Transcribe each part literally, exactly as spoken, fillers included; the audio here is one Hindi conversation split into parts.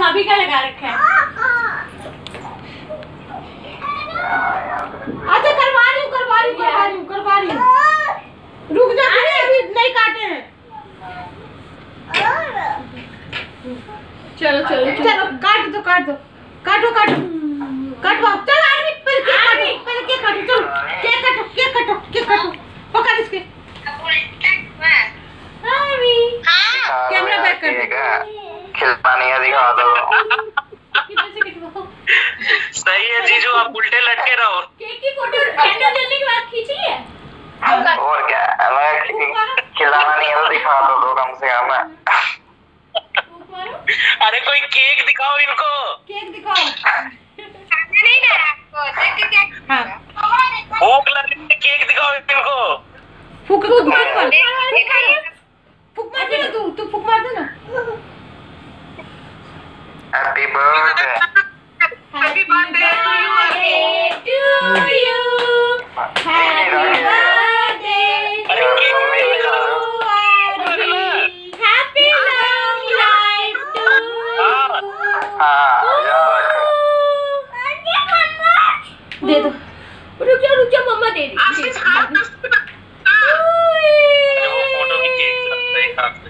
भाभी का लगा रखा है। अच्छा करवा रही हूँ करवा रही हूँ करवा रही हूँ करवा रही हूँ। रुक जा अभी नहीं काटे हैं। चलो चलो चलो काट दो काट दो काटो काटो काटवाओ। चल आरवी पहले केक काटो पहले केक काटो। चलो केक काटो केक काटो केक काटो पकड़ इसके। आरवी कैमरा बैक कर दो। खिलपानी है दिखा दो। किधर से कटवाओ? सही है जीजू आप उल्टे लटके रहो। केक की फोटो कैंडल जलने के बाद खींच लिए। और क्या मैं खिलाना नहीं है तो दिखा दो दो कम से कम। अरे कोई केक दिखाओ इनको। केक दिखाओ। नहीं ना आपको देख के क्या। हाँ भूख लग रही है केक दिखाओ इनको। फूक फूक मार मार फूक मार दे तू तू फूक मार दे ना। Happy birthday. Happy birthday to you Happy birthday अरे केक में दिखा दो। Happy long life to you. हाँ यार दे दो। रुक जा रुक जा मम्मा दे दी। वो फोटो भी केक दिखा दो।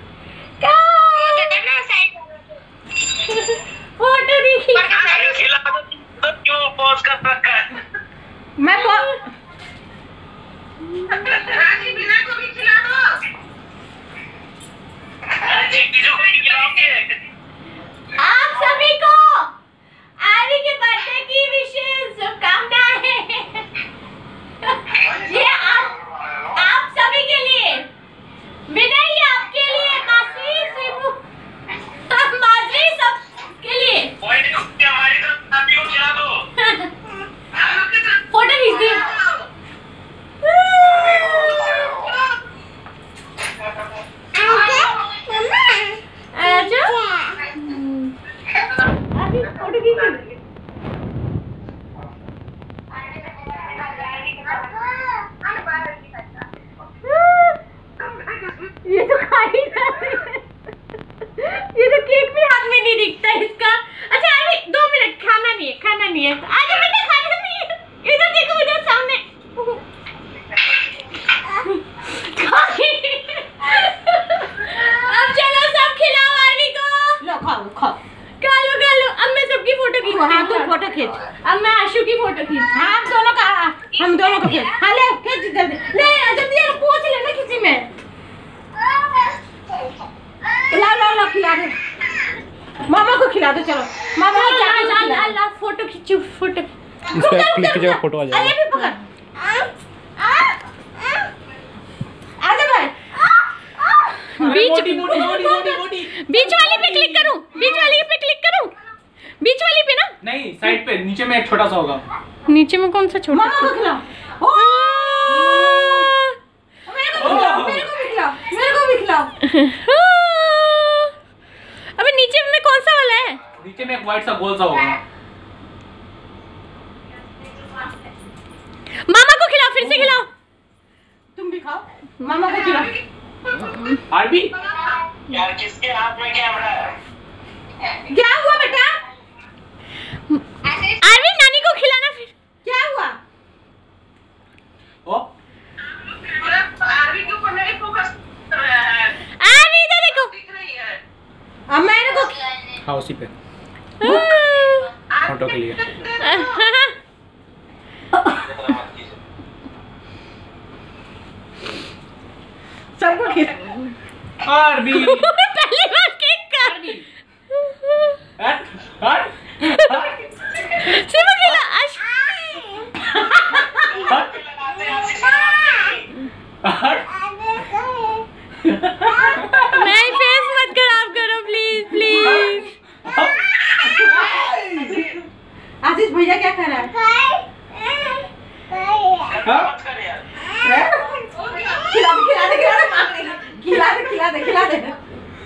फोटो देखी। अरे खिला दो तो क्यों पॉज कर रखा है। मैं राजी बिना को भी खिला दो। अरे जीजू खिलाओगे। आप सभी को आरवी के बर्थडे की विशेष शुभकामनाएं। ये आप आप सभी के लिए, विनय ये आपके लिए, मासी शिवू माधुरी सब के लिए। हमारी तरफ सभी को खिला दो। फोटो खींच दी। आजा अभी फोटो खींच। ये तो खा ही जा रही है। ये तो केक भी हाथ में नहीं दिखता इसका। अच्छा अभी दो मिनट खाना नहीं है खाना नहीं है। आजा बेटा खाना नहीं है। इधर देखो इधर सामने। अब चलो सब खिलाओ आरवी को। लो खाओ खाओ। खा लो खा लो। अब मैं सबकी फोटो खींचती हाँ हूँ। तू फोटो खींच। अब मैं आशु की फोटो खींचती हूँ। हम दोनों का हम दोनों का खींच। हाँ ले खींच जल्दी ले जल्दी पूछ लेना किसी में। ला ला ला खिला दे। मामा को खिला दो चलो। मामा को जाके ला खिला ला दो। ला फोटो खींचो फोटो। इस पे क्लिक कीजिएगा फोटो आ अरे जाएगा। भी पकड़। आजा भाई। बीच बीच वाली पे क्लिक करूं बीच वाली पे क्लिक करूं बीच वाली पे ना नहीं साइड पे नीचे में एक छोटा सा होगा। नीचे में कौन सा छोटा मामा को खिलाओ। ओ मेरे को खिलाओ मेरे को भी खिलाओ मेरे को भी खिलाओ। अबे नीचे में कौन सा वाला है? नीचे में एक व्हाइट सा गोल सा होगा। मामा को खिलाओ फिर से खिलाओ। तुम भी खाओ मामा को खिलाओ। आरवी यार किसके हाथ में कैमरा है? क्या हुआ बेटा? आरवी नानी को खिलाना फिर। क्या हुआ? ओ आरवी के ऊपर नहीं फोकस कर रहा है। आरवी इधर देखो। दिख रही है। अब मेरे को हाँ उसी पे फोटो के लिए। सबको खिला। आरवी पहली बार केक का। हट हट सिर्फ खिला आश। हट हट। मैं फेस मत खराब करो प्लीज प्लीज। आशीष भैया क्या कर रहा है? खिला दे खिला दे खिला दे खिला दे खिला दे खिला दे।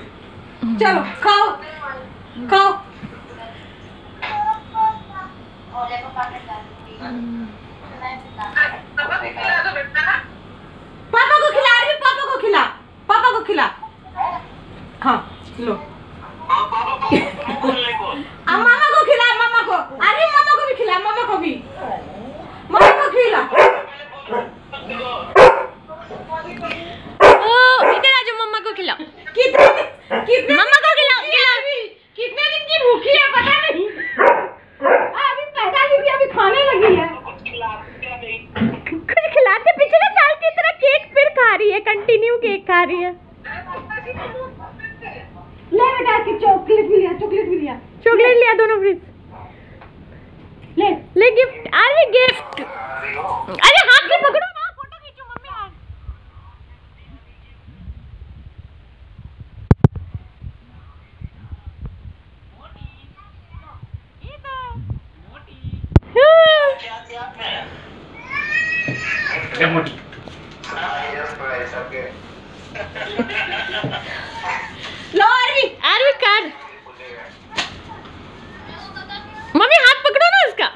दोनों फ्रीज। ले ले गिफ्ट, आरवी गिफ्ट। अरे हाथ से पकड़ो ना, फोटो खींचो मम्मी हाथ। ए मोटी लो आरवी। आरवी कर मम्मी, हाथ पकड़ो ना इसका।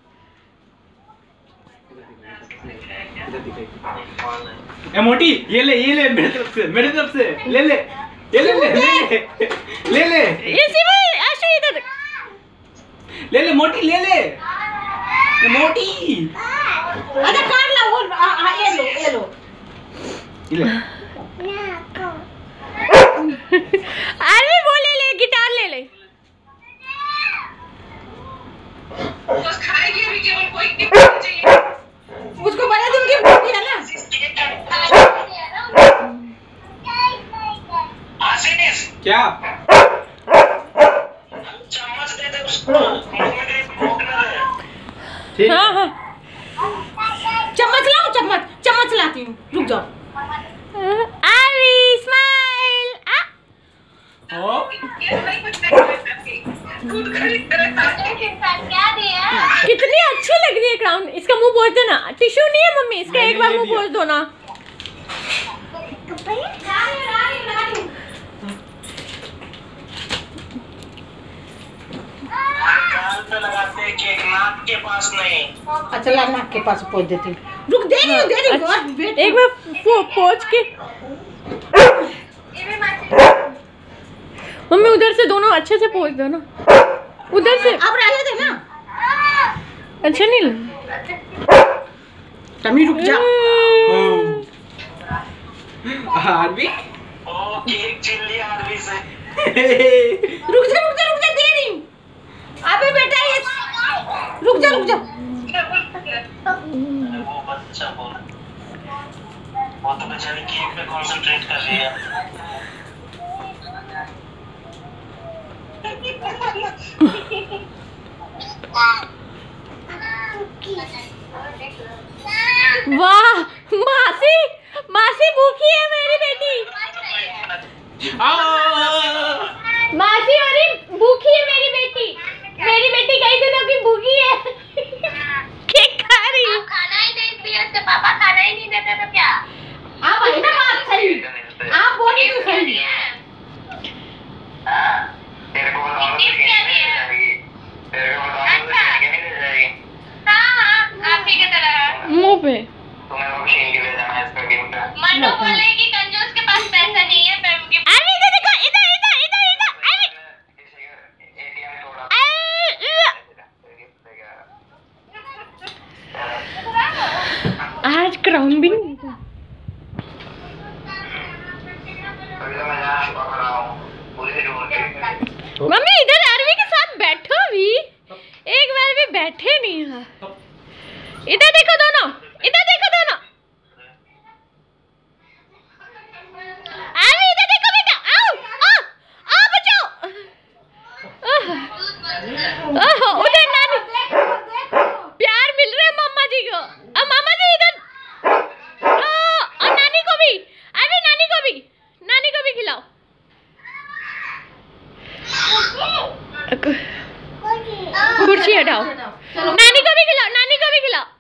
ए मोटी ये ले ये ले मेरी तरफ से मेरी तरफ से ले ले ये ले ले ले ले ले इसी में आशु इधर ले ले मोटी ले ले ये मोटी अच्छा काट ला वो। आ, आ, ये लो ये लो ये ले आरवी वो ले ले, गिटार ले ले। बस खाएगी अभी, केवल कोई गिफ्ट नहीं चाहिए। उसको बना दूंगी भूखी है ना। आशीष क्या चम्मच दे दे उसको, भोगना है। ठीक हाँ हाँ चम्मच लाओ, चम्मच चम्मच लाती हूँ, रुक जाओ। RV smile. आ ओ ये नहीं बचना खुद खरीद कर क्या दिया? कितनी अच्छी लग रही है क्राउन। इसका मुंह पोंछ दो ना, टिश्यू नहीं है मम्मी, इसका एक बार मुंह पोंछ दो ना। गाल पे लगाते हैं केक, नाक के पास नहीं। अच्छा ला नाक के पास पहुंच देती हूँ, रुक दे रही हूँ दे रही हूँ। अच्छा, और वेट एक बार पो, पोंछ के मम्मी उधर से दोनों अच्छे से पोंछ दो ना, उधर से। अब रहने दे ना। अच्छा नहीं लग टमी रुक जा। आरवी ओ केक चिल्ली आरवी से। रुक जा रुक जा रुक जा, दे रही हूँ। अबे बेटा ये रुक जा रुक जा। वो बच्चा बोल, वो तो बेचारी केक पे कंसंट्रेट कर रही है। वाह मासी, मासी भूखी है मेरी बेटी। मासी अरे भूखी है मेरी बेटी, मेरी बेटी कई दिनों की भूखी है। केक खा रही है। खाना ही नहीं दिया, उसके पापा खाना ही नहीं देते तो क्या? आप है ना बात सही, आप बोली तो सही। तेरे को बताऊंगा तो खेलने नहीं जाएगी, तेरे को बताऊंगा तो खेलने नहीं जाएगी। हाँ हाँ आप ही की तरह। मुंह पे तुम्हें वो मशीन के लिए जाना है इसका गिफ्ट है। मन्नू बोलेगी कंजूस के पास पैसा नहीं है, मैं उनके अरे इधर देखो, इधर इधर इधर इधर। अरे किसी का एटीएम तोड़ा अरे आज क्राउन भी नहीं था। अभी तो मैं यहाँ शुरू कर रहा हूँ पूरी ढूंढ के। मम्मी इधर आरवी के साथ बैठो भी, एक बार भी बैठे नहीं है। इधर देखो दोनों, इधर देखो दोनों। आरवी इधर देखो बेटा, आओ आओ आओ बचाओ। ओह उधर नानी प्यार मिल रहा है मम्मा जी को। अब मामा जी इधर और नानी को भी, अरे नानी को भी, नानी को भी खिलाओ। कुर्सी हटाओ, नानी को भी खिलाओ, नानी को भी खिलाओ।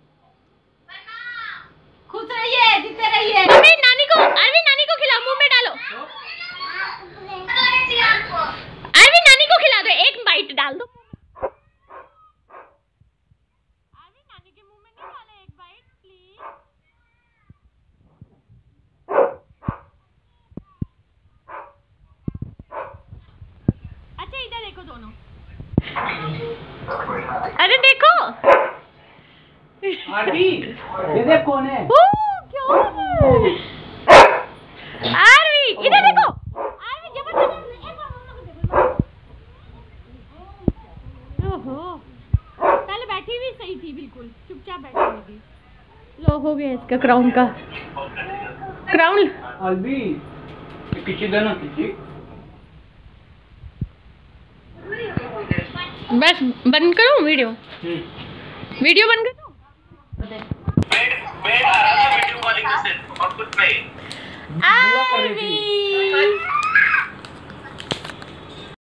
खुश रहिए, जीते रहिए। मम्मी नानी को, अरवी नानी को खिलाओ, मुंह में डालो। अरवी नानी को खिला दो, एक बाइट डाल दो। अरवी नानी के मुंह में नहीं डाले, एक बाइट प्लीज। अच्छा इधर देखो दोनों, अरे देखो। आरवी ये देख कौन है। ओ, क्या हो रहा है? आरवी इधर देखो, आरवी जबरदस्त एक बार मम्मा को देखो। ओहो पहले बैठी हुई सही थी, बिल्कुल चुपचाप बैठी हुई थी। लो हो गया इसका क्राउन का क्राउन। आरवी ये किसी देना किसी बस बंद करो वीडियो, वीडियो बंद करो। बेड बेड आ रहा था वीडियो कॉलिंग से और कुछ नहीं। आरवी